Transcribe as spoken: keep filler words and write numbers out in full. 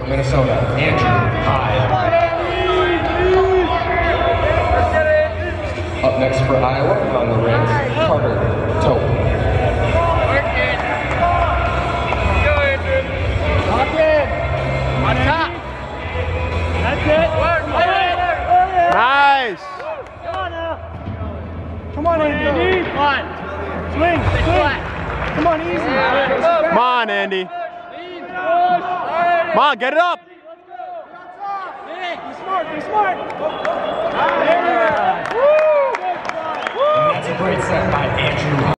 Minnesota, Andrew Hyde. Up next for Iowa, on the rings, Carter Tope. Lock in. On top. That's it. Nice. Come on now. Come on, Andy. Come on. Swing. Swing. Come on, easy. Come on, Andy. Come on, get it up. Be smart. Be smart. And that's a great set by Andrew Hyde.